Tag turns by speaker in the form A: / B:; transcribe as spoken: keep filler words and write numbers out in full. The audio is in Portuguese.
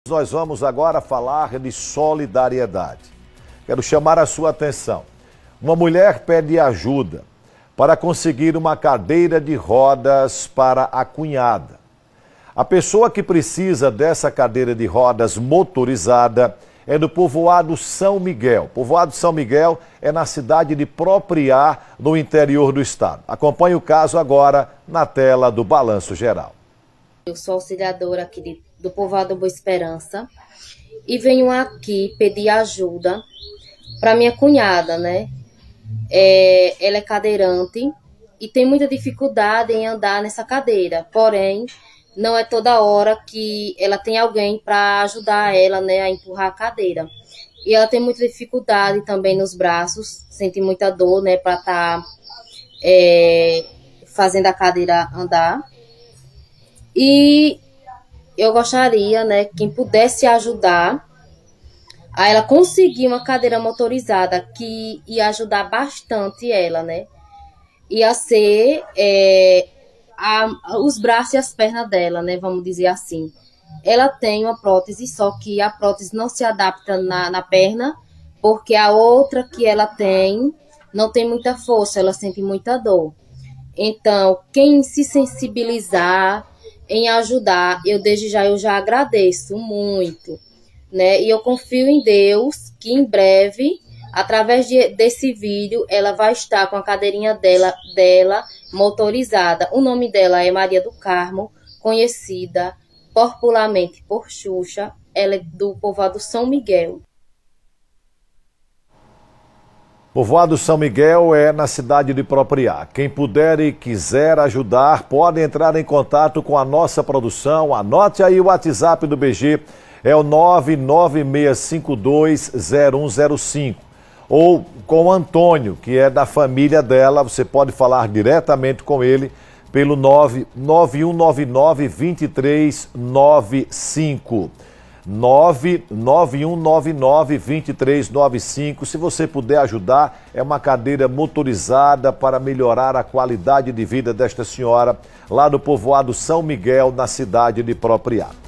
A: Nós vamos agora falar de solidariedade. Quero chamar a sua atenção. Uma mulher pede ajuda para conseguir uma cadeira de rodas para a cunhada. A pessoa que precisa dessa cadeira de rodas motorizada é do povoado São Miguel. O povoado São Miguel é na cidade de Propriá, no interior do estado. Acompanhe o caso agora na tela do Balanço Geral.
B: Eu sou auxiliadora aqui de, do povoado Boa Esperança e venho aqui pedir ajuda para minha cunhada, né? É, ela é cadeirante e tem muita dificuldade em andar nessa cadeira, porém, não é toda hora que ela tem alguém para ajudar ela, né, a empurrar a cadeira. E ela tem muita dificuldade também nos braços, sente muita dor, né, para estar tá, é, fazendo a cadeira andar. E eu gostaria, né, quem pudesse ajudar a ela conseguir uma cadeira motorizada que ia ajudar bastante ela, né? Ia ser é, a, os braços e as pernas dela, né? Vamos dizer assim. Ela tem uma prótese, só que a prótese não se adapta na, na perna, porque a outra que ela tem não tem muita força, ela sente muita dor. Então, quem se sensibilizar em ajudar, eu desde já eu já agradeço muito, né? E eu confio em Deus que em breve, através de, desse vídeo, ela vai estar com a cadeirinha dela, dela motorizada. O nome dela é Maria do Carmo, conhecida popularmente por Xuxa. Ela é do povoado São Miguel.
A: Povoado São Miguel é na cidade de Propriá. Quem puder e quiser ajudar, pode entrar em contato com a nossa produção. Anote aí o WhatsApp do B G, é o nove nove seis cinco dois zero um zero cinco. Ou com o Antônio, que é da família dela, você pode falar diretamente com ele pelo nove nove um nove nove dois três nove cinco. nove nove um nove nove dois três nove cinco. Se você puder ajudar, é uma cadeira motorizada para melhorar a qualidade de vida desta senhora lá do povoado São Miguel, na cidade de Propriá.